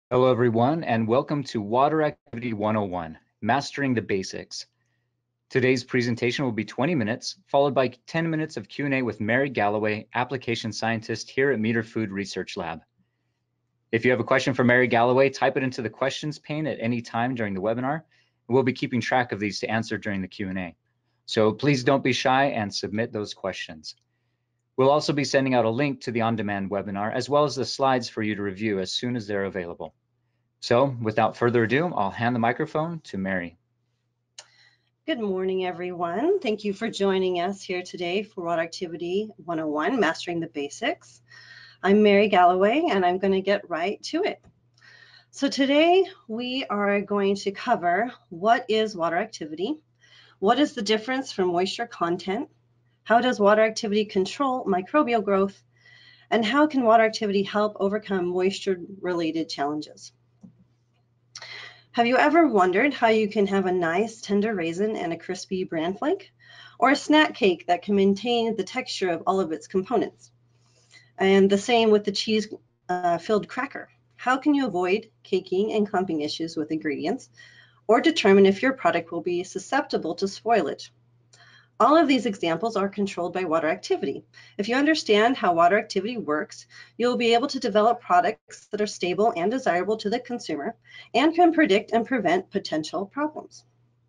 Hello, everyone, and welcome to Water Activity 101, Mastering the Basics. Today's presentation will be 20 minutes, followed by 10 minutes of Q&A with Mary Galloway, application scientist here at Meter Food Research Lab. If you have a question for Mary Galloway, type it into the questions pane at any time during the webinar. We'll be keeping track of these to answer during the Q&A. So please don't be shy and submit those questions. We'll also be sending out a link to the on-demand webinar, as well as the slides for you to review as soon as they're available. So without further ado, I'll hand the microphone to Mary. Good morning, everyone. Thank you for joining us here today for Water Activity 101, Mastering the Basics. I'm Mary Galloway, and I'm going to get right to it. So today we are going to cover what is water activity, what is the difference from moisture content, how does water activity control microbial growth, and how can water activity help overcome moisture-related challenges. Have you ever wondered how you can have a nice tender raisin and a crispy bran flake, or a snack cake that can maintain the texture of all of its components? And the same with the cheese-filled cracker. How can you avoid caking and clumping issues with ingredients, or determine if your product will be susceptible to spoilage? All of these examples are controlled by water activity. If you understand how water activity works, you'll be able to develop products that are stable and desirable to the consumer and can predict and prevent potential problems.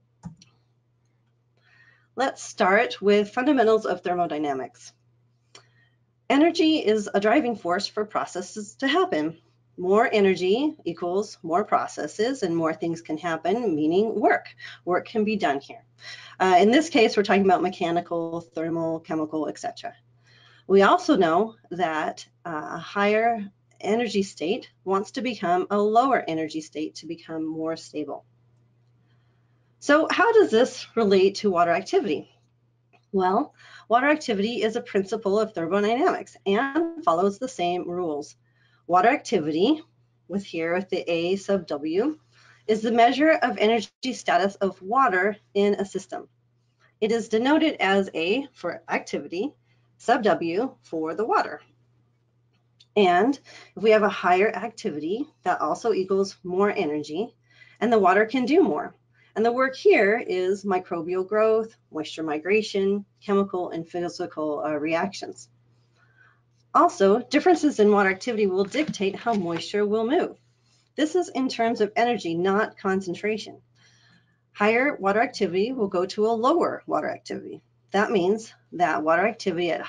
Let's start with fundamentals of thermodynamics. Energy is a driving force for processes to happen. More energy equals more processes and more things can happen, meaning work. Work can be done here. In this case, we're talking about mechanical, thermal, chemical, etc. We also know that a higher energy state wants to become a lower energy state to become more stable. So how does this relate to water activity? Well, water activity is a principle of thermodynamics and follows the same rules. Water activity, with the A sub W, is the measure of energy status of water in a system. It is denoted as A for activity, sub W for the water. And if we have a higher activity, that also equals more energy, and the water can do more. And the work here is microbial growth, moisture migration, chemical and physical reactions. Also, differences in water activity will dictate how moisture will move. This is in terms of energy, not concentration. Higher water activity will go to a lower water activity. That means that water activity at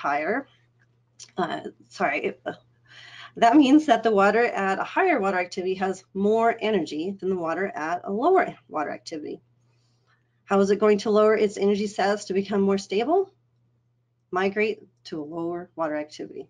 that means that the water at a higher water activity has more energy than the water at a lower water activity. How is it going to lower its energy status to become more stable? Migrate to a lower water activity.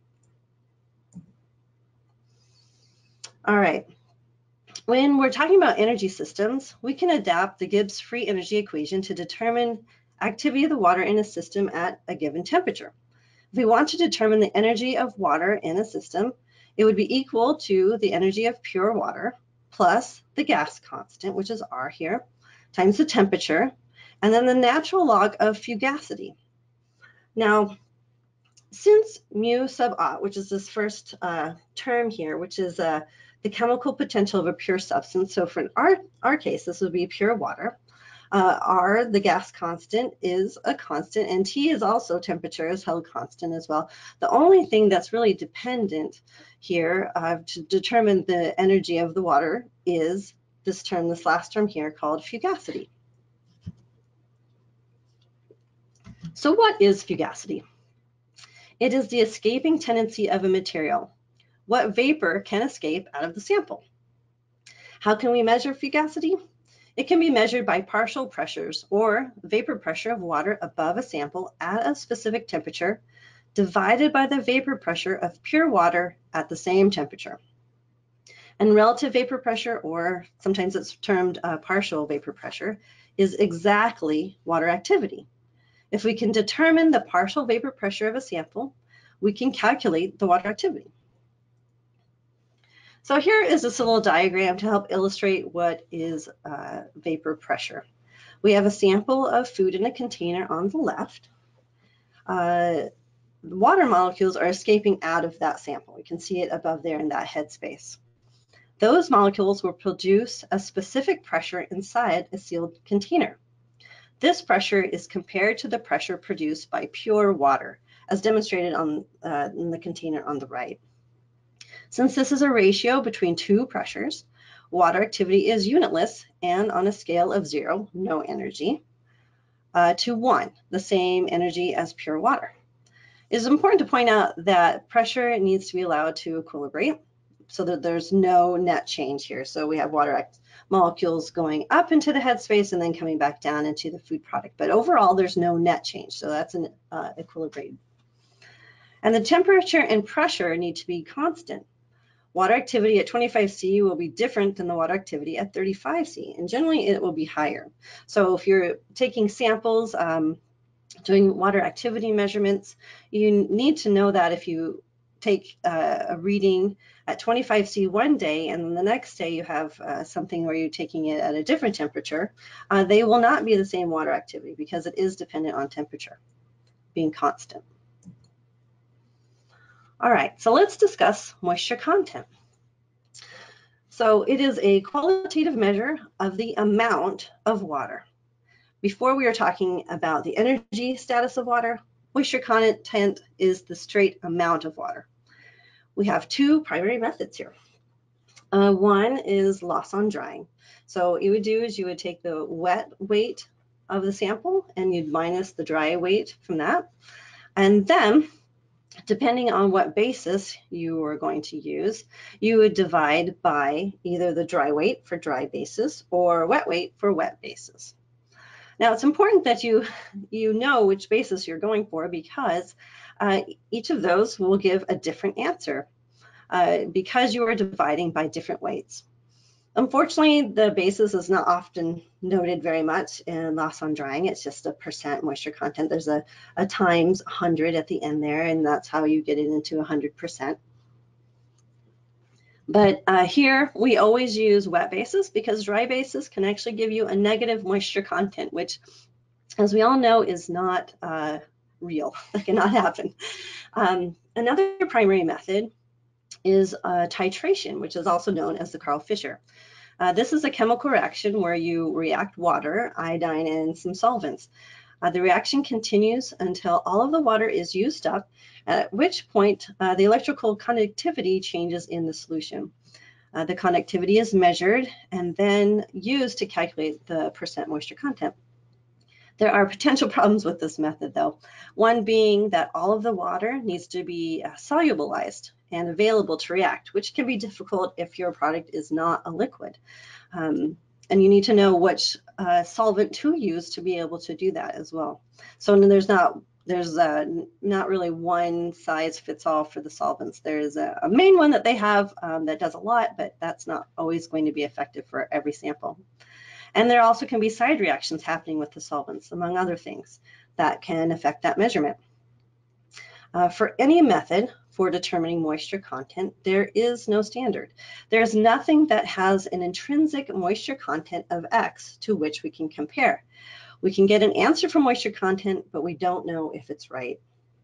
All right, when we're talking about energy systems, we can adapt the Gibbs free energy equation to determine activity of the water in a system at a given temperature. If we want to determine the energy of water in a system, it would be equal to the energy of pure water plus the gas constant, which is R here, times the temperature, and then the natural log of fugacity. Now, since mu sub A, which is this first term here, which is the chemical potential of a pure substance. So for our case, this would be pure water. R, the gas constant, is a constant, and T is also temperature, is held constant as well. The only thing that's really dependent here to determine the energy of the water is this term, this last term here, called fugacity. So what is fugacity? It is the escaping tendency of a material. What vapor can escape out of the sample? How can we measure fugacity? It can be measured by partial pressures or vapor pressure of water above a sample at a specific temperature divided by the vapor pressure of pure water at the same temperature. And relative vapor pressure, or sometimes it's termed partial vapor pressure, is exactly water activity. If we can determine the partial vapor pressure of a sample, we can calculate the water activity. So here is this little diagram to help illustrate what is vapor pressure. We have a sample of food in a container on the left. Water molecules are escaping out of that sample. We can see it above there in that headspace. Those molecules will produce a specific pressure inside a sealed container. This pressure is compared to the pressure produced by pure water, as demonstrated in the container on the right. Since this is a ratio between two pressures, water activity is unitless and on a scale of 0, no energy, to 1, the same energy as pure water. It is important to point out that pressure needs to be allowed to equilibrate so that there's no net change here. So we have water molecules going up into the headspace and then coming back down into the food product. But overall, there's no net change. So that's an equilibrium. And the temperature and pressure need to be constant. Water activity at 25 C will be different than the water activity at 35 C, and generally it will be higher. So if you're taking samples, doing water activity measurements, you need to know that if you take a reading at 25 C one day and then the next day you have something where you're taking it at a different temperature, they will not be the same water activity because it is dependent on temperature being constant. All right, so let's discuss moisture content. So it is a qualitative measure of the amount of water. Before we were talking about the energy status of water, moisture content is the straight amount of water. We have two primary methods here. One is loss on drying. So what you would do is you would take the wet weight of the sample and you'd minus the dry weight from that. And then, depending on what basis you are going to use, you would divide by either the dry weight for dry basis or wet weight for wet basis. Now, it's important that you know which basis you're going for because each of those will give a different answer because you are dividing by different weights. Unfortunately, the basis is not often noted very much in loss on drying. It's just a percent moisture content. There's a times 100 at the end there, and that's how you get it into 100%. But here we always use wet basis because dry basis can actually give you a negative moisture content, which, as we all know, is not real. That cannot happen. Another primary method is titration, which is also known as the Karl-Fischer. This is a chemical reaction where you react water, iodine, and some solvents. The reaction continues until all of the water is used up, at which point the electrical conductivity changes in the solution. The conductivity is measured and then used to calculate the percent moisture content. There are potential problems with this method, though. One being that all of the water needs to be solubilized and available to react, which can be difficult if your product is not a liquid. And you need to know which solvent to use to be able to do that as well. So there's not really one size fits all for the solvents. There's a main one that they have that does a lot, but that's not always going to be effective for every sample. And there also can be side reactions happening with the solvents, among other things, that can affect that measurement. For any method for determining moisture content, there is no standard. There's nothing that has an intrinsic moisture content of X to which we can compare. We can get an answer for moisture content, but we don't know if it's right.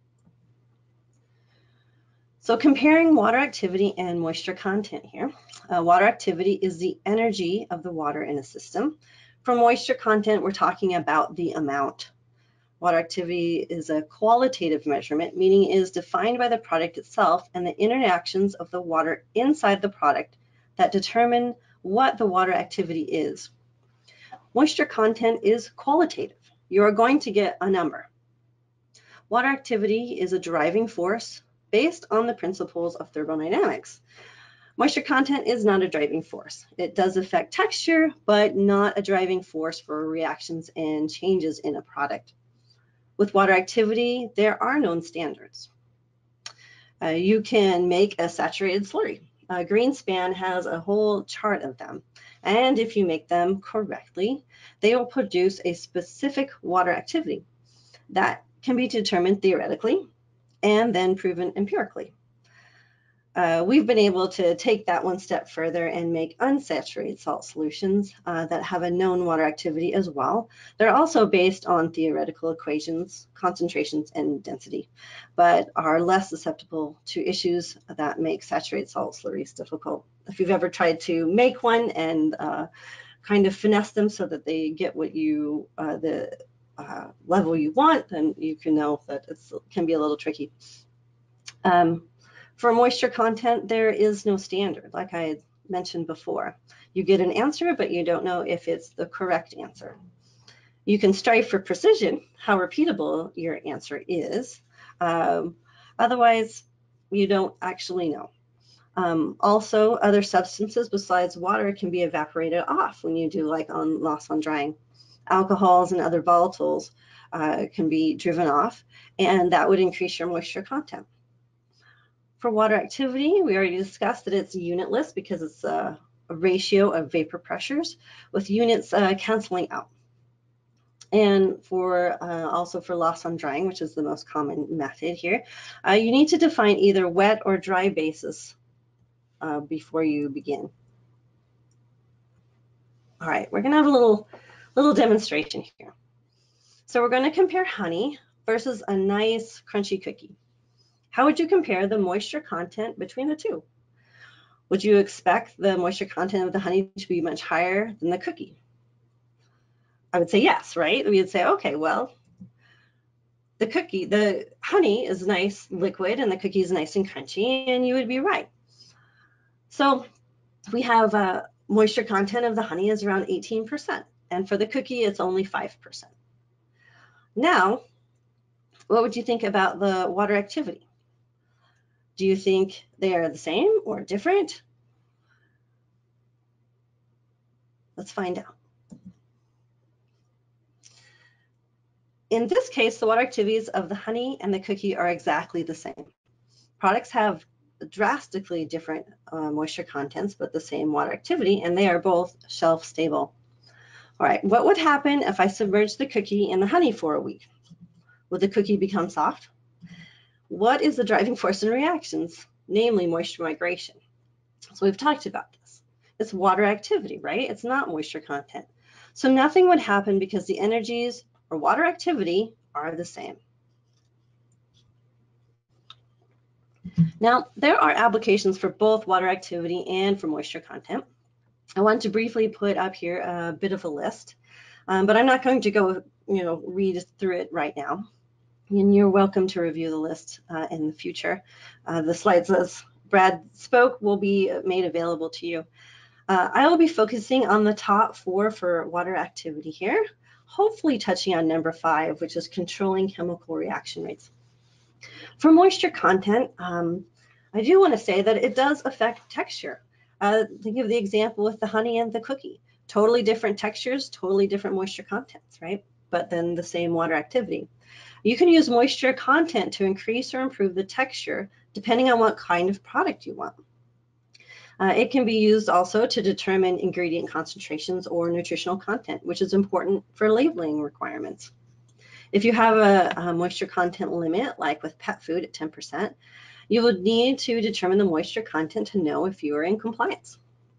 So comparing water activity and moisture content here. Water activity is the energy of the water in a system. For moisture content, we're talking about the amount. Water activity is a qualitative measurement, meaning it is defined by the product itself and the interactions of the water inside the product that determine what the water activity is. Moisture content is qualitative. You are going to get a number. Water activity is a driving force based on the principles of thermodynamics. Moisture content is not a driving force. It does affect texture, but not a driving force for reactions and changes in a product. With water activity, there are known standards. You can make a saturated slurry. Greenspan has a whole chart of them. And if you make them correctly, they will produce a specific water activity that can be determined theoretically and then proven empirically. we've been able to take that one step further and make unsaturated salt solutions that have a known water activity as well. They're also based on theoretical equations, concentrations, and density, but are less susceptible to issues that make saturated salt slurries difficult. If you've ever tried to make one and kind of finesse them so that they get what you, the level you want, then you can know that it can be a little tricky. For moisture content, there is no standard, like I mentioned before. You get an answer, but you don't know if it's the correct answer. You can strive for precision, how repeatable your answer is. Otherwise, you don't actually know. Also, other substances besides water can be evaporated off when you do like on loss on drying. Alcohols and other volatiles can be driven off, and that would increase your moisture content. For water activity, we already discussed that it's unitless because it's a ratio of vapor pressures with units canceling out. And for also for loss on drying, which is the most common method here, you need to define either wet or dry basis before you begin. All right, we're gonna have a little demonstration here. So we're gonna compare honey versus a nice crunchy cookie. How would you compare the moisture content between the two? Would you expect the moisture content of the honey to be much higher than the cookie? I would say yes, right? We would say, okay, well, the honey is nice liquid and the cookie is nice and crunchy, and you would be right. So we have moisture content of the honey is around 18%, and for the cookie, it's only 5%. Now, what would you think about the water activity? Do you think they are the same or different? Let's find out. In this case, the water activities of the honey and the cookie are exactly the same. Products have drastically different moisture contents, but the same water activity, and they are both shelf stable. All right, what would happen if I submerged the cookie in the honey for a week? Would the cookie become soft? What is the driving force in reactions, namely moisture migration? So we've talked about this. It's water activity, right? It's not moisture content. So nothing would happen because the energies or water activity are the same. Now, there are applications for both water activity and for moisture content. I want to briefly put up here a bit of a list, but I'm not going to go, read through it right now. And you're welcome to review the list in the future. The slides, as Brad spoke, will be made available to you. I will be focusing on the top 4 for water activity here, hopefully touching on number 5, which is controlling chemical reaction rates. For moisture content, I do want to say that it does affect texture. To give the example with the honey and the cookie, totally different textures, totally different moisture contents, right? But then the same water activity. You can use moisture content to increase or improve the texture depending on what kind of product you want. It can be used also to determine ingredient concentrations or nutritional content, which is important for labeling requirements. If you have a moisture content limit, like with pet food at 10%, you would need to determine the moisture content to know if you are in compliance.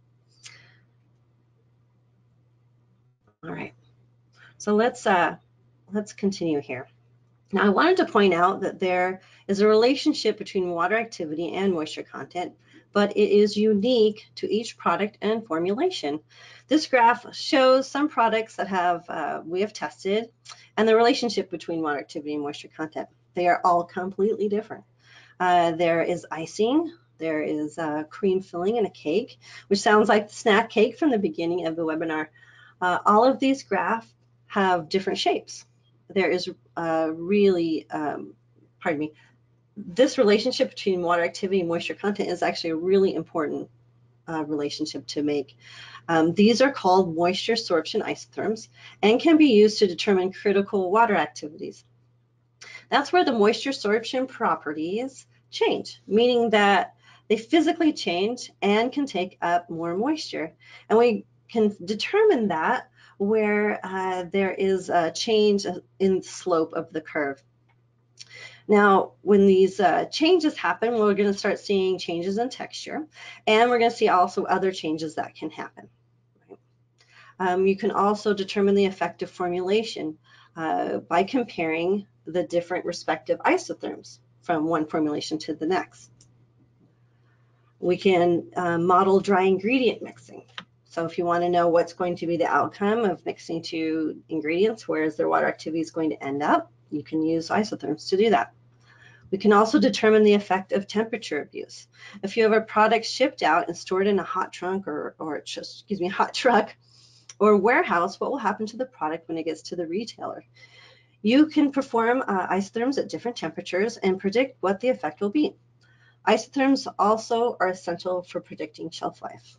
All right, so let's continue here. Now, I wanted to point out that there is a relationship between water activity and moisture content, but it is unique to each product and formulation. This graph shows some products that we have tested and the relationship between water activity and moisture content. They are all completely different. There is icing, there is cream filling in a cake, which sounds like the snack cake from the beginning of the webinar. All of these graphs have different shapes. There is this relationship between water activity and moisture content is actually a really important relationship to make. These are called moisture sorption isotherms and can be used to determine critical water activities. That's where the moisture sorption properties change, meaning that they physically change and can take up more moisture. And we can determine that where there is a change in the slope of the curve. Now, when these changes happen, we're going to start seeing changes in texture, and we're going to see also other changes that can happen. You can also determine the effect of formulation by comparing the different respective isotherms from one formulation to the next. We can model dry ingredient mixing. So if you want to know what's going to be the outcome of mixing two ingredients, where is their water activity is going to end up, you can use isotherms to do that. We can also determine the effect of temperature abuse. If you have a product shipped out and stored in a hot trunk hot truck or warehouse, what will happen to the product when it gets to the retailer? You can perform isotherms at different temperatures and predict what the effect will be. Isotherms also are essential for predicting shelf life.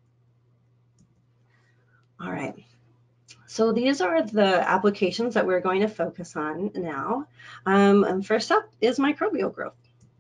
All right, so these are the applications that we're going to focus on now. And first up is microbial growth.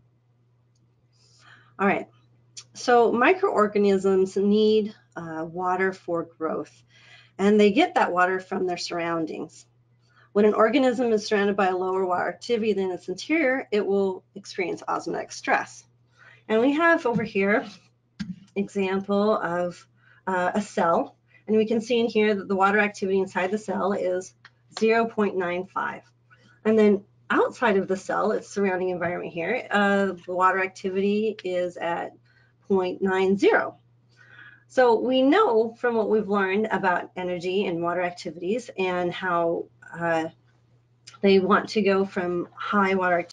All right, so microorganisms need water for growth, and they get that water from their surroundings. When an organism is surrounded by a lower water activity than its interior, it will experience osmotic stress. And we have over here example of a cell, and we can see in here that the water activity inside the cell is 0.95. And then outside of the cell, its surrounding environment here, the water activity is at 0.90. So we know from what we've learned about energy and water activities and how they want to go from high water